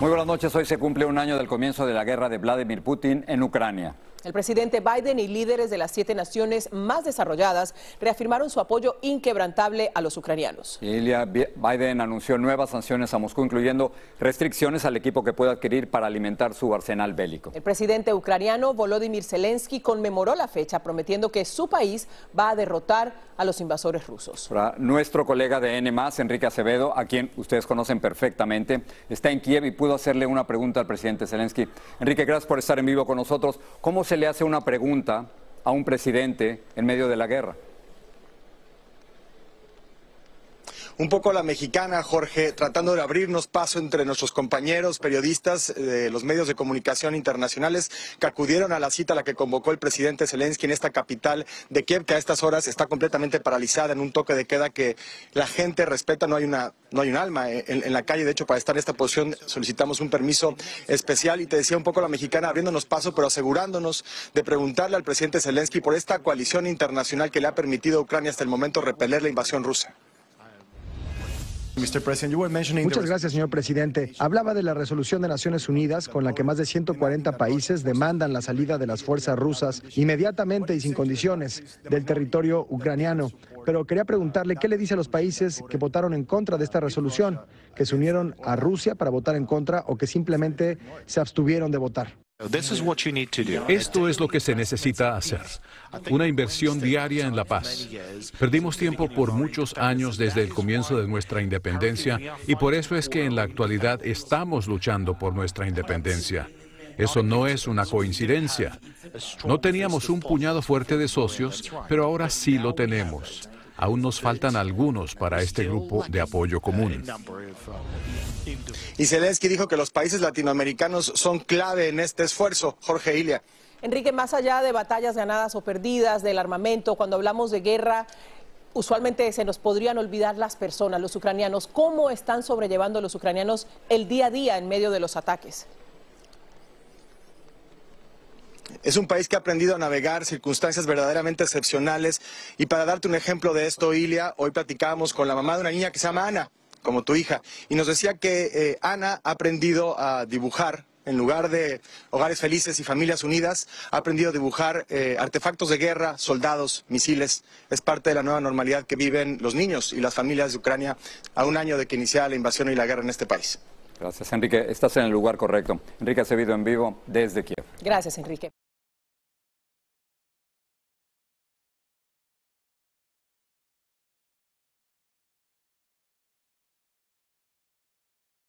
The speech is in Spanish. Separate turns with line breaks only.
Muy buenas noches. Hoy se cumple un año del comienzo de la guerra de Vladimir Putin en Ucrania.
El presidente Biden y líderes de las 7 naciones más desarrolladas reafirmaron su apoyo inquebrantable a los ucranianos.
Biden anunció nuevas sanciones a Moscú, incluyendo restricciones al equipo que puede adquirir para alimentar su arsenal bélico.
El presidente ucraniano Volodymyr Zelensky conmemoró la fecha, prometiendo que su país va a derrotar a los invasores rusos.
Ahora, nuestro colega de N+, Enrique Acevedo, a quien ustedes conocen perfectamente, está en Kiev y pudo hacerle una pregunta al presidente Zelensky. Enrique, gracias por estar en vivo con nosotros. ¿Cómo se le hace una pregunta a un presidente en medio de la guerra?
Un poco la mexicana, Jorge, tratando de abrirnos paso entre nuestros compañeros periodistas de los medios de comunicación internacionales que acudieron a la cita a la que convocó el presidente Zelensky en esta capital de Kiev, que a estas horas está completamente paralizada en un toque de queda que la gente respeta. No hay un alma en la calle. De hecho, para estar en esta posición solicitamos un permiso especial. Y te decía un poco la mexicana, abriéndonos paso, pero asegurándonos de preguntarle al presidente Zelensky por esta coalición internacional que le ha permitido a Ucrania hasta el momento repeler la invasión rusa.
Muchas gracias, señor presidente. Hablaba de la resolución de Naciones Unidas con la que más de 140 países demandan la salida de las fuerzas rusas inmediatamente y sin condiciones del territorio ucraniano. Pero quería preguntarle qué le dice a los países que votaron en contra de esta resolución, que se unieron a Rusia para votar en contra o que simplemente se abstuvieron de votar.
Esto es lo que se necesita hacer, una inversión diaria en la paz. Perdimos tiempo por muchos años desde el comienzo de nuestra independencia y por eso es que en la actualidad estamos luchando por nuestra independencia. Eso no es una coincidencia. No teníamos un puñado fuerte de socios, pero ahora sí lo tenemos. Aún nos faltan algunos para este grupo de apoyo común.
Y Zelensky dijo que los países latinoamericanos son clave en este esfuerzo. Jorge, Ilia.
Enrique, más allá de batallas ganadas o perdidas, del armamento, cuando hablamos de guerra, usualmente se nos podrían olvidar las personas, los ucranianos. ¿Cómo están sobrellevando los ucranianos el día a día en medio de los ataques?
Es un país que ha aprendido a navegar circunstancias verdaderamente excepcionales. Y para darte un ejemplo de esto, Ilia, hoy platicábamos con la mamá de una niña que se llama Ana, como tu hija, y nos decía que Ana ha aprendido a dibujar. En lugar de hogares felices y familias unidas, ha aprendido a dibujar artefactos de guerra, soldados, misiles. Es parte de la nueva normalidad que viven los niños y las familias de Ucrania a un año de que iniciara la invasión y la guerra en este país.
Gracias, Enrique. Estás en el lugar correcto. Enrique Acevedo en vivo desde Kiev.
Gracias, Enrique.